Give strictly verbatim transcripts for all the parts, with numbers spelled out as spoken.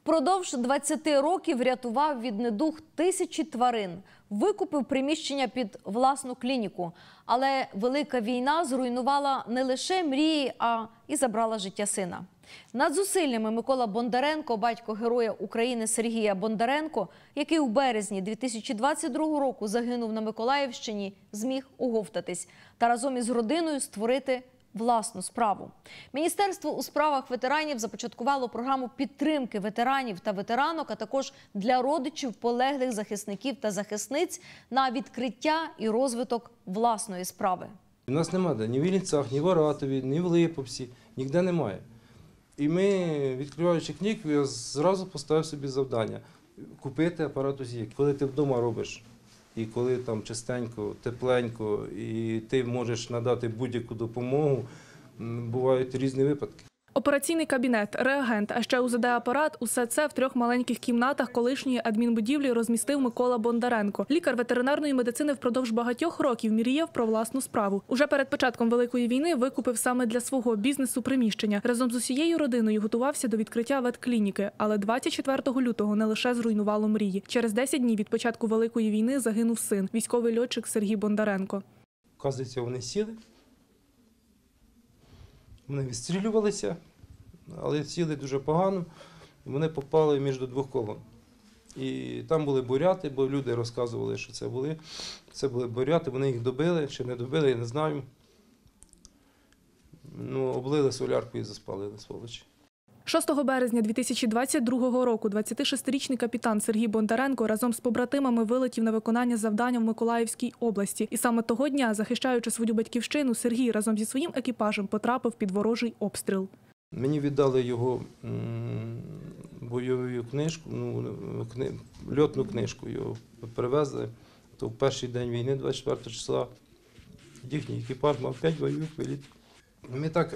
Впродовж двадцяти років рятував від недуг тисячі тварин, викупив приміщення під власну клініку. Але велика війна зруйнувала не лише мрії, а і забрала життя сина. Над зусиллями Микола Бондаренко, батько Героя України Сергія Бондаренко, який у березні дві тисячі двадцять другого року загинув на Миколаївщині, зміг оговтатись та разом із родиною створити власну справу. Міністерство у справах ветеранів започаткувало програму підтримки ветеранів та ветеранок, а також для родичів полеглих захисників та захисниць на відкриття і розвиток власної справи. У нас немає ні в Іллінцях, ні в Оратові, ні в Липовці, ніде немає. І ми, відкриваючи книгу, я зразу поставив собі завдання – купити апарат УЗІ. Коли ти вдома робиш, і коли там чистенько, тепленько, і ти можеш надати будь-яку допомогу, бувають різні випадки. Операційний кабінет, реагент, а ще у зе де-апарат – усе це в трьох маленьких кімнатах колишньої адмінбудівлі розмістив Микола Бондаренко. Лікар ветеринарної медицини впродовж багатьох років мріяв про власну справу. Уже перед початком Великої війни викупив саме для свого бізнесу приміщення. Разом з усією родиною готувався до відкриття ветклініки. Але двадцять четвертого лютого не лише зруйнувало мрії. Через десять днів від початку Великої війни загинув син, військовий льотчик Сергій Бондаренко. Оказується, вони сіли. Вони відстрілювалися, але сіли дуже погано, вони попали між двох колон. І там були буряти, бо люди розказували, що це були. Це були буряти, вони їх добили, чи не добили, я не знаю. Ну, облили соляркою і заспалили, сволочі. шостого березня дві тисячі двадцять другого року двадцятишестирічний капітан Сергій Бондаренко разом з побратимами вилетів на виконання завдання в Миколаївській області. І саме того дня, захищаючи свою батьківщину, Сергій разом зі своїм екіпажем потрапив під ворожий обстріл. Мені віддали його бойову книжку, ну, кни, льотну книжку, його привезли. То в перший день війни, двадцять четвертого числа, їхній екіпаж мав п'ять бойових вилітів. Ми так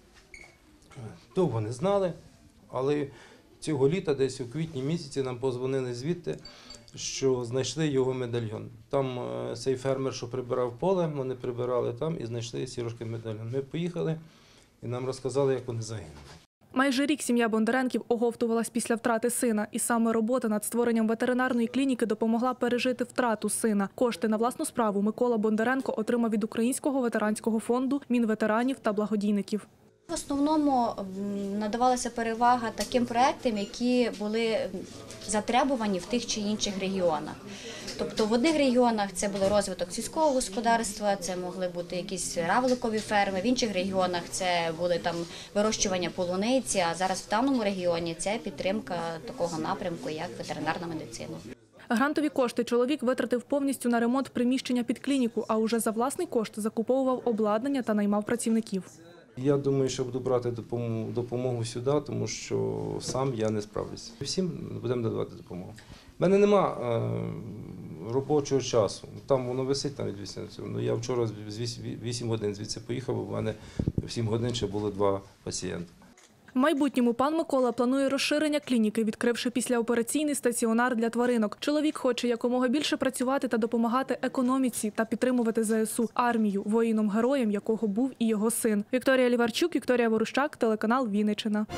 довго не знали, але цього літа, десь у квітні місяці, нам подзвонили звідти, що знайшли його медальйон. Там цей фермер, що прибирав поле, вони прибирали там і знайшли сірожки медальйон. Ми поїхали і нам розказали, як вони загинули. Майже рік сім'я Бондаренків оговтувалась після втрати сина. І саме робота над створенням ветеринарної клініки допомогла пережити втрату сина. Кошти на власну справу Микола Бондаренко отримав від Українського ветеранського фонду, Мінветеранів та благодійників. В основному надавалася перевага таким проєктам, які були затребувані в тих чи інших регіонах. Тобто в одних регіонах це був розвиток сільського господарства, це могли бути якісь равликові ферми, в інших регіонах це були там вирощування полуниці, а зараз в даному регіоні це підтримка такого напрямку, як ветеринарна медицина. Грантові кошти чоловік витратив повністю на ремонт приміщення під клініку, а уже за власний кошт закуповував обладнання та наймав працівників. Я думаю, що буду брати допомогу, допомогу сюди, тому що сам я не справлюся. Всім будемо надавати допомогу. У мене нема е, робочого часу, там воно висить там від вісім. Ну, я вчора з вісім годин звідси поїхав, бо в мене в сім годин ще було два пацієнти. В майбутньому пан Микола планує розширення клініки, відкривши післяопераційний стаціонар для тваринок. Чоловік хоче якомога більше працювати та допомагати економіці та підтримувати зе ес у, армію, воїном-героєм, якого був і його син. Вікторія Ліварчук, Вікторія Ворущак, телеканал Вінниччина.